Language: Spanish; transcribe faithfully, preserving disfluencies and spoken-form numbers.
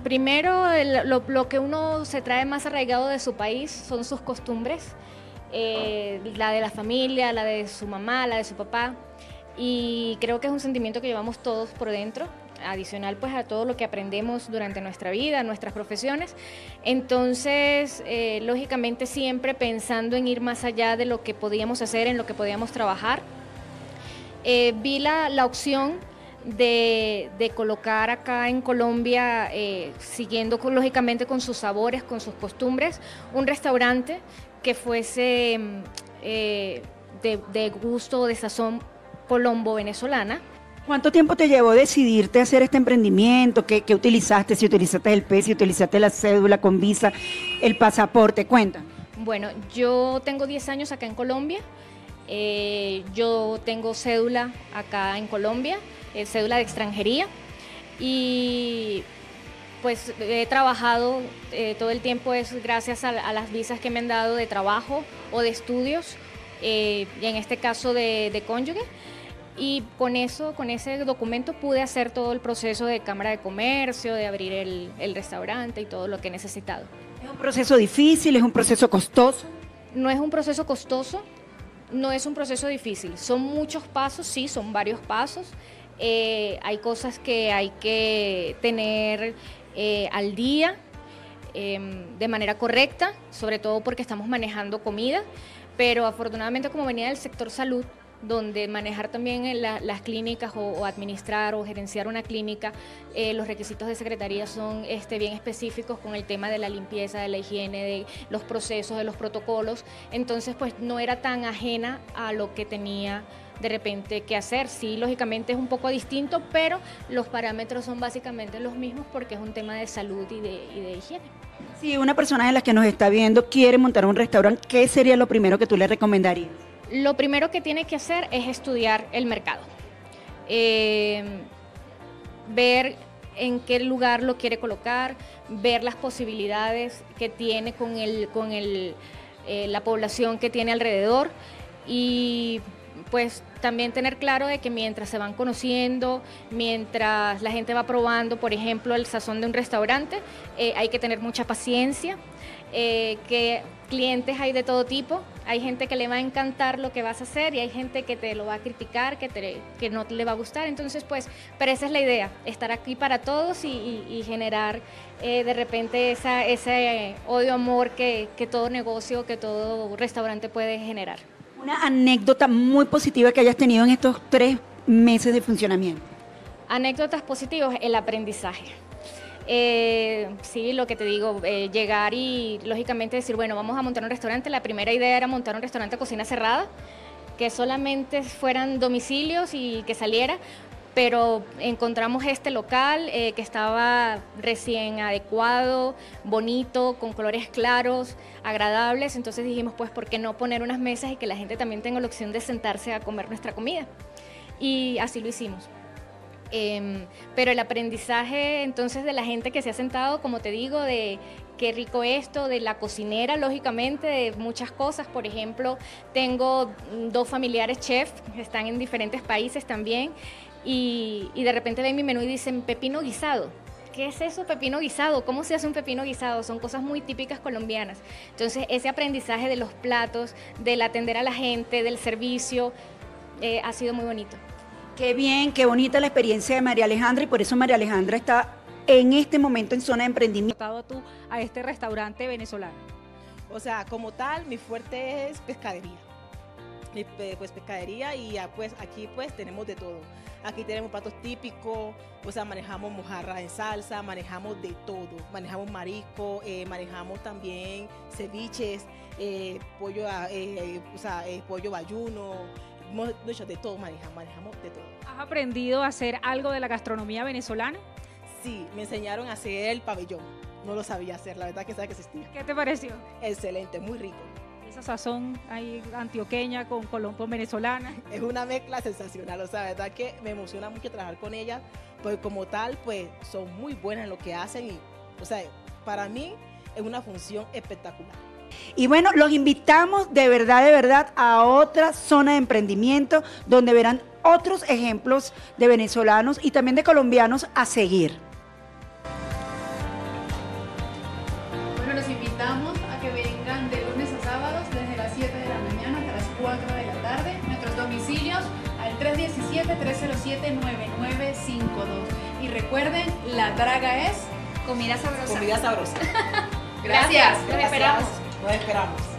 primero, el, lo, lo que uno se trae más arraigado de su país son sus costumbres, eh, la de la familia, la de su mamá, la de su papá, y creo que es un sentimiento que llevamos todos por dentro, adicional pues a todo lo que aprendemos durante nuestra vida, nuestras profesiones. Entonces, eh, lógicamente siempre pensando en ir más allá de lo que podíamos hacer, en lo que podíamos trabajar, eh, vi la, la opción de, de colocar acá en Colombia, eh, siguiendo con, lógicamente con sus sabores, con sus costumbres, un restaurante que fuese eh, de, de gusto, de sazón colombo-venezolana. ¿Cuánto tiempo te llevó decidirte a hacer este emprendimiento? ¿Qué, qué utilizaste? Si utilizaste el P E S, si utilizaste la cédula con visa, el pasaporte, cuenta. Bueno, yo tengo diez años acá en Colombia, eh, yo tengo cédula acá en Colombia, eh, cédula de extranjería, y pues he trabajado eh, todo el tiempo es gracias a, a las visas que me han dado de trabajo o de estudios, eh, y en este caso de, de cónyuge. Y con eso, con ese documento pude hacer todo el proceso de Cámara de Comercio, de abrir el, el restaurante y todo lo que he necesitado. ¿Es un proceso difícil? ¿Es un proceso costoso? No es un proceso costoso, no es un proceso difícil. Son muchos pasos, sí, son varios pasos. Eh, hay cosas que hay que tener eh, al día, eh, de manera correcta, sobre todo porque estamos manejando comida, pero afortunadamente como venía del sector salud, donde manejar también la, las clínicas o, o administrar o gerenciar una clínica, eh, los requisitos de secretaría son este, bien específicos con el tema de la limpieza, de la higiene, de los procesos, de los protocolos. Entonces, pues no era tan ajena a lo que tenía de repente que hacer. Sí, lógicamente es un poco distinto, pero los parámetros son básicamente los mismos porque es un tema de salud y de, y de higiene. Si una persona de las que nos está viendo quiere montar un restaurante, ¿qué sería lo primero que tú le recomendarías? Lo primero que tiene que hacer es estudiar el mercado, eh, ver en qué lugar lo quiere colocar, ver las posibilidades que tiene con, el, con el, eh, la población que tiene alrededor, y pues también tener claro de que mientras se van conociendo, mientras la gente va probando, por ejemplo, el sazón de un restaurante, eh, hay que tener mucha paciencia, eh, que clientes hay de todo tipo, hay gente que le va a encantar lo que vas a hacer y hay gente que te lo va a criticar, que, te, que no le va a gustar. Entonces, pues, pero esa es la idea, estar aquí para todos y, y, y generar eh, de repente esa, ese odio-amor que, que todo negocio, que todo restaurante puede generar. Una anécdota muy positiva que hayas tenido en estos tres meses de funcionamiento. Anécdotas positivas, el aprendizaje. Eh, sí, lo que te digo, eh, llegar y lógicamente decir, bueno, vamos a montar un restaurante. La primera idea era montar un restaurante a cocina cerrada, que solamente fueran domicilios y que saliera, pero encontramos este local eh, que estaba recién adecuado, bonito, con colores claros, agradables. Entonces dijimos, pues, ¿por qué no poner unas mesas y que la gente también tenga la opción de sentarse a comer nuestra comida? Y así lo hicimos. Eh, pero el aprendizaje entonces de la gente que se ha sentado, como te digo, de qué rico esto, de la cocinera, lógicamente, de muchas cosas. Por ejemplo, tengo dos familiares chefs que están en diferentes países también, y, y de repente ven mi menú y dicen pepino guisado. ¿Qué es eso, pepino guisado? ¿Cómo se hace un pepino guisado? Son cosas muy típicas colombianas. Entonces, ese aprendizaje de los platos, del atender a la gente, del servicio, eh, ha sido muy bonito. Qué bien, qué bonita la experiencia de María Alejandra, y por eso María Alejandra está en este momento en zona de emprendimiento. Tú a este restaurante venezolano? O sea, como tal, mi fuerte es pescadería. Pues pescadería, y pues aquí pues tenemos de todo. Aquí tenemos platos típicos, o sea, manejamos mojarra en salsa, manejamos de todo. Manejamos marisco, eh, manejamos también ceviches, eh, pollo, eh, o sea, eh, pollo bayuno. De todo manejamos, manejamos de todo. ¿Has aprendido a hacer algo de la gastronomía venezolana? Sí, me enseñaron a hacer el pabellón. No lo sabía hacer, la verdad que sabía que existía. ¿Qué te pareció? Excelente, muy rico. Esa sazón ahí antioqueña con colombo venezolana. Es una mezcla sensacional, o sea, la verdad que me emociona mucho trabajar con ellas, pues como tal, pues son muy buenas en lo que hacen y, o sea, para mí es una función espectacular. Y bueno, los invitamos de verdad, de verdad a otra zona de emprendimiento donde verán otros ejemplos de venezolanos y también de colombianos a seguir. invitamos a que vengan de lunes a sábados desde las siete de la mañana hasta las cuatro de la tarde. Nuestros domicilios al tres uno siete, tres cero siete, nueve nueve cinco dos. Y recuerden, la traga es Comida sabrosa. Comida sabrosa. Gracias. Los esperamos. Nos esperamos.